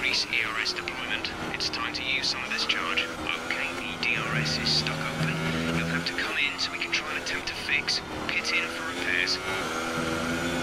Greece ERS deployment. It's time to use some of this charge. Okay, the DRS is stuck open. You'll have to come in so we can try and attempt to fix. Pit in for repairs.